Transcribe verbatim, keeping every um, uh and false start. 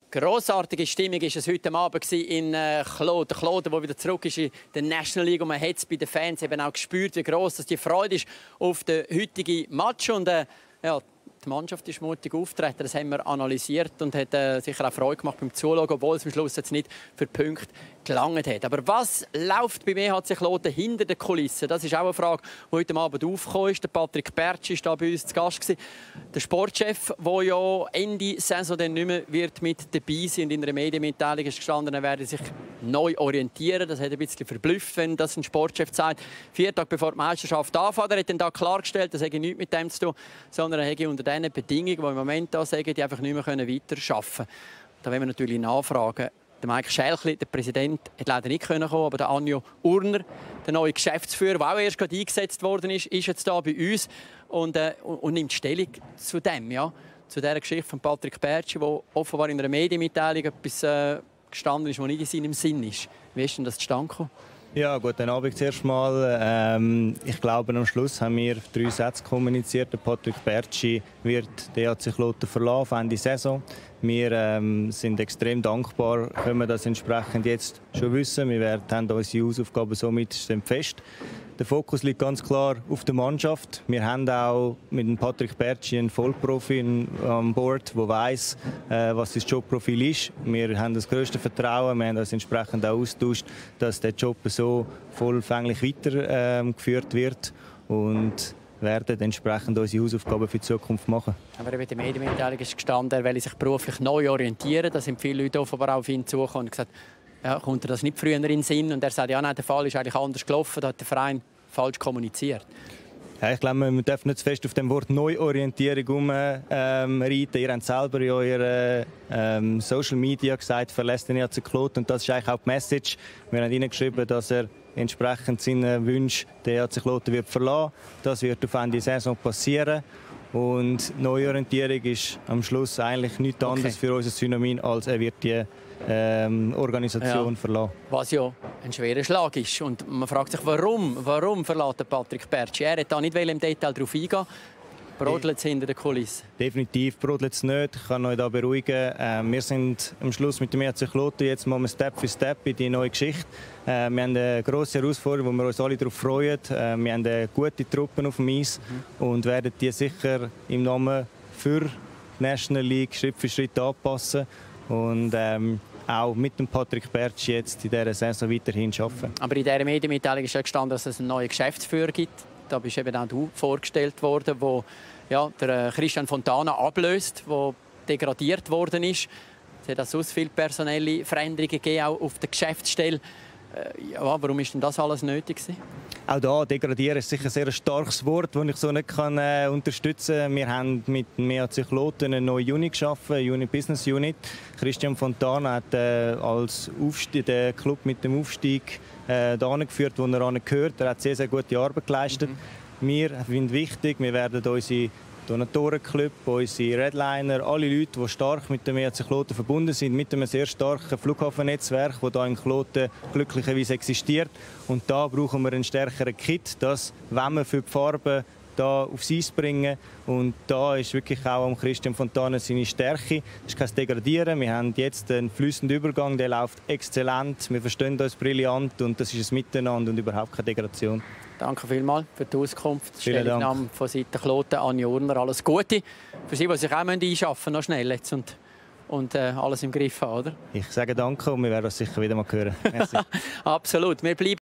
Grossartige Stimmung war es heute Abend in äh, Kloten. Kloten, der wieder zurück ist in der National League. Und man hat es bei den Fans eben auch gespürt, wie gross die Freude ist auf den heutigen Match. Und, äh, ja, die Mannschaft ist mutig auftreten. Das haben wir analysiert und hat äh, sicher auch Freude gemacht beim Zuschauen, obwohl es am Schluss jetzt nicht für die Punkte gelangt hat. Aber was läuft beim E H C Kloten hinter den Kulissen? Das ist auch eine Frage, die heute Abend aufgekommen ist. Der Patrick Bertsch war bei uns zu Gast gewesen. Der Sportchef, der ja Ende Saison dann nicht mehr wird mit dabei sein und in einer Medienmitteilung ist gestanden, er werde sich neu orientieren. Das hat ein bisschen verblüfft, wenn das ein Sportchef sagt. Vier Tage bevor die Meisterschaft anfängt, er hat dann da klargestellt, das hätte nichts mit dem zu tun, sondern er hätte unter diesen Bedingungen, die im Moment da sagen, die einfach nicht mehr weiterarbeiten können. Da wollen wir natürlich nachfragen. Der Mike Schelchli, der Präsident, hat leider nicht kommen, aber der Anjo Urner, der neue Geschäftsführer, der auch erst gerade eingesetzt worden ist, ist jetzt da bei uns und, äh, und, und nimmt Stellung zu dem, ja, zu dieser Geschichte von Patrick Bertschi, wo offenbar in einer Medienmitteilung etwas äh, gestanden ist, was nicht in seinem Sinn ist. Wie ist denn das zustande gekommen? Ja, guten Abend zuerst mal. Ähm, ich glaube, am Schluss haben wir drei Sätze kommuniziert. Der Patrick Bertschi wird den E H C Kloten verlassen, Ende Saison. Wir ähm, sind extrem dankbar, können wir das entsprechend jetzt schon wissen. Wir werden, haben unsere Hausaufgaben somit fest. Der Fokus liegt ganz klar auf der Mannschaft. Wir haben auch mit dem Patrick Bertschi einen Vollprofi an Bord, der weiss, äh, was sein Jobprofil ist. Wir haben das grösste Vertrauen, wir haben das entsprechend auch austauscht, dass der Job so vollfänglich weitergeführt äh, wird und werden entsprechend unsere Hausaufgaben für die Zukunft machen. Aber in der Medienmitteilung ist gestanden, er will sich beruflich neu orientieren. Da sind viele Leute offenbar auf ihn zugekommen und gesagt, ja, kommt er das nicht früher in den Sinn? Und er sagt, ja, nein, der Fall ist eigentlich anders gelaufen, da hat der Verein falsch kommuniziert. Ja, ich glaube, wir dürfen nicht zu fest auf dem Wort Neuorientierung herumreiten. Ähm, Ihr habt selber in euren ähm, Social Media gesagt, verlässt den E H C Kloten. Und das ist eigentlich auch die Message. Wir haben hineingeschrieben, dass er entsprechend seinen Wünschen den E H C Kloten wird verlassen. Das wird auf Ende der Saison passieren. Und Neuorientierung ist am Schluss eigentlich nichts anderes okay. für unser Synonym, als er wird die ähm, Organisation ja. verlassen. Was ja ein schwerer Schlag ist. Und man fragt sich, warum, warum verlässt Patrick Bertschi? Er hat da nicht im Detail darauf eingehen. Brodelt es hinter den Kulissen? Definitiv brodelt es nicht. Ich kann euch da beruhigen. Äh, wir sind am Schluss mit dem E H C Kloten jetzt mal Step für Step in die neue Geschichte. Äh, wir haben eine grosse Herausforderung, wo wir uns alle darauf freuen. Äh, wir haben eine gute Truppen auf dem Eis mhm. und werden die sicher im Namen für die National League Schritt für Schritt anpassen. Und ähm, auch mit dem Patrick Bertschi jetzt in dieser Saison weiterhin arbeiten. Aber in dieser Medienmitteilung ist ja gestanden, dass es einen neuen Geschäftsführer gibt. Da bist eben auch du vorgestellt worden, wo ja, der Christian Fontana ablöst, der degradiert worden ist. Es hat auch sonst viele personelle Veränderungen gegeben, auch auf der Geschäftsstelle. Ja, warum ist denn das alles nötig gewesen? Auch da, degradieren ist sicher ein sehr starkes Wort, das ich so nicht kann, äh, unterstützen kann. Wir haben mit dem E H C Kloten eine neue Unit geschaffen, eine Unit Business Unit. Christian Fontana hat äh, als Aufstieg, den Club mit dem Aufstieg äh, dahin geführt, wo er gehört. Er hat sehr, sehr gute Arbeit geleistet. Mhm. Wir finden wichtig, wir werden unsere Donatorenclub, unsere Redliner, alle Leute, die stark mit dem E H C Kloten verbunden sind, mit einem sehr starken Flughafennetzwerk, das hier in Kloten glücklicherweise existiert. Und da brauchen wir einen stärkeren Kit, das wollen wir für die Farben da aufs Eis bringen. Und da ist wirklich auch am Christian Fontana seine Stärke. Das ist kein Degradieren. Wir haben jetzt einen fließenden Übergang, der läuft exzellent. Wir verstehen uns brillant und das ist ein Miteinander und überhaupt keine Degradation. Danke vielmals für die Auskunft. Stellungnahme von Seiten Kloten, Anjo Urner. Alles Gute für Sie, die sich auch einschaffen müssen, noch schnell jetzt und, und äh, alles im Griff haben, oder? Ich sage danke und wir werden uns sicher wieder mal hören. Absolut. Wir bleiben